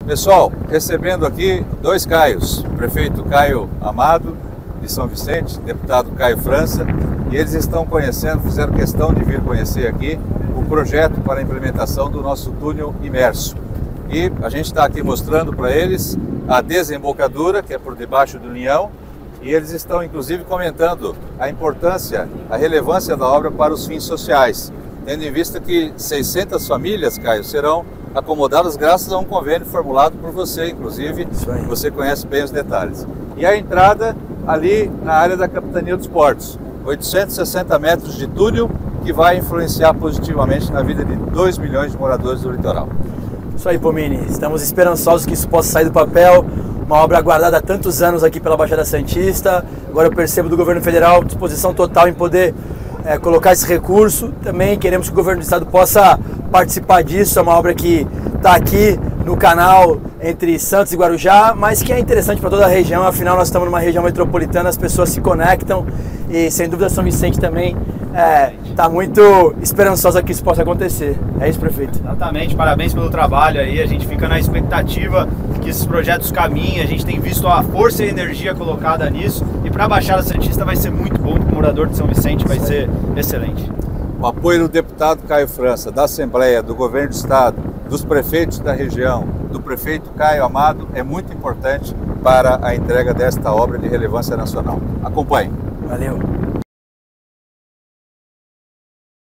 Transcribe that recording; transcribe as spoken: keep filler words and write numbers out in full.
Pessoal, recebendo aqui dois Caios, o prefeito Caio Amado de São Vicente, deputado Caio França, e eles estão conhecendo, fizeram questão de vir conhecer aqui o projeto para a implementação do nosso túnel imerso. E a gente está aqui mostrando para eles a desembocadura, que é por debaixo do Linhão, e eles estão inclusive comentando a importância, a relevância da obra para os fins sociais, tendo em vista que seiscentas famílias, Caio, serão acomodadas graças a um convênio formulado por você, inclusive, você conhece bem os detalhes. E a entrada ali na área da Capitania dos Portos, oitocentos e sessenta metros de túnel que vai influenciar positivamente na vida de dois milhões de moradores do litoral. Isso aí, Pomini, estamos esperançosos que isso possa sair do papel, uma obra aguardada há tantos anos aqui pela Baixada Santista. Agora eu percebo do governo federal disposição total em poder é, colocar esse recurso. Também queremos que o governo do estado possa participar disso, é uma obra que está aqui no canal entre Santos e Guarujá, mas que é interessante para toda a região, afinal nós estamos numa região metropolitana, as pessoas se conectam e sem dúvida São Vicente também está é, muito esperançosa que isso possa acontecer. É isso, prefeito? Exatamente, parabéns pelo trabalho aí, a gente fica na expectativa que esses projetos caminhem, a gente tem visto a força e a energia colocada nisso e para a Baixada Santista vai ser muito bom, para o morador de São Vicente vai ser excelente. O apoio do deputado Caio França, da Assembleia, do Governo do Estado, dos prefeitos da região, do prefeito Caio Amado é muito importante para a entrega desta obra de relevância nacional. Acompanhe. Valeu.